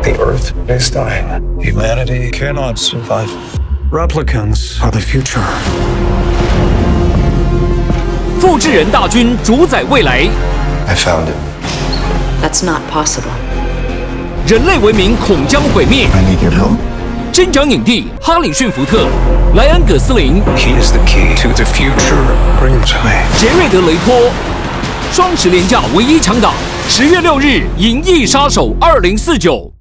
The Earth is dying. Humanity cannot survive. Replicants are the future. 复制人大军主宰未来。 I found it. That's not possible. 人类文明恐将毁灭。 I need your help. 金奖影帝哈里逊·福特、莱恩·葛斯林、 He is the key to the future. Bring him to me. 杰瑞德·雷托。双十连假唯一强档，10月6日《银翼杀手2049》。